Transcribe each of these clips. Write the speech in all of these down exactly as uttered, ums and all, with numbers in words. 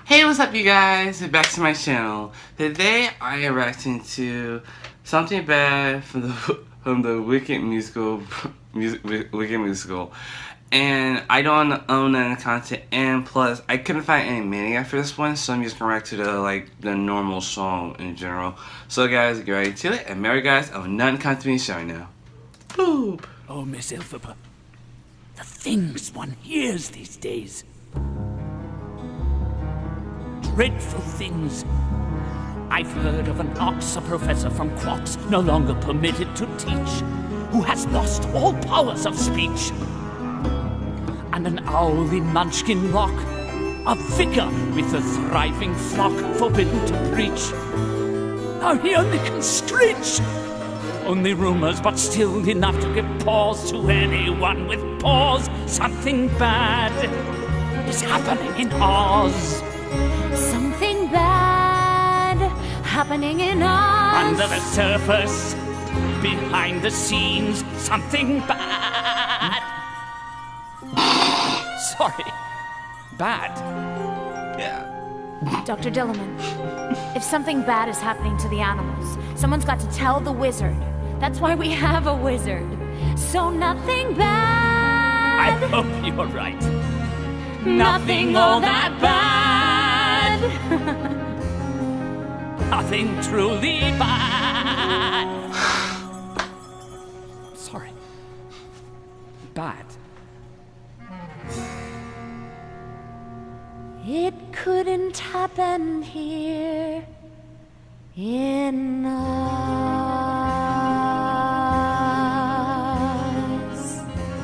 Hey, what's up you guys? Back to my channel. Today I am reacting to something bad from the from the Wicked musical music Wicked musical. And I don't own any content, and plus I couldn't find any meaning for this one, so I'm just gonna react to the like the normal song in general. So guys, get ready to it, and Mary guys, I have none content being shown now. Boop. Oh, Miss Elphaba, the things one hears these days. Dreadful things. I've heard of an Oxford professor from Quarks, no longer permitted to teach, who has lost all powers of speech. And an owl in Munchkin Rock, a vicar with a thriving flock forbidden to preach. Now he only can screech. Only rumors, but still enough to give pause to anyone with pause. Something bad is happening in Oz. Something bad happening in Oz. Under the surface, behind the scenes, something bad. Sorry, bad. Yeah. Doctor Dillerman, if something bad is happening to the animals, someone's got to tell the wizard. That's why we have a wizard. So nothing bad. I hope you're right. Nothing all that bad. Nothing truly bad. Sorry. Bad. It couldn't happen here in Oz.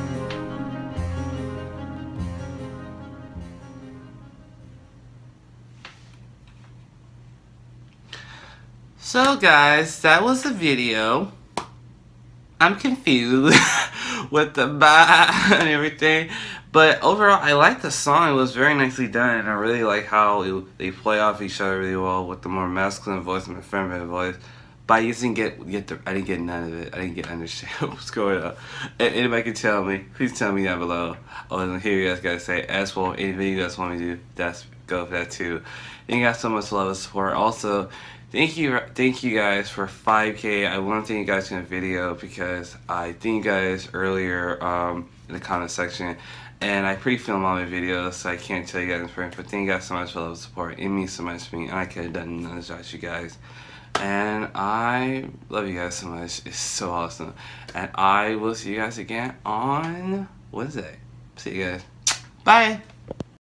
So guys, that was the video. I'm confused with the bye and everything, but overall I like the song. It was very nicely done, and I really like how it, they play off each other really well with the more masculine voice and the feminine voice. But I just didn't get, get the, I didn't get none of it. I didn't get understand what's going on. And anybody can tell me, please tell me down below. I want to hear you guys gotta say. As well, any video you guys want me to do, that's go for that too. Thank you guys so much for love and support. Also, Thank you, thank you guys for five K. I want to thank you guys in the video because I thank you guys earlier um, in the comment section, and I pre-filmed all my videos, so I can't tell you guys in front. But thank you guys so much for the love and support. It means so much to me, and I could have done none without you guys. And I love you guys so much. It's so awesome. And I will see you guys again on Wednesday. See you guys. Bye.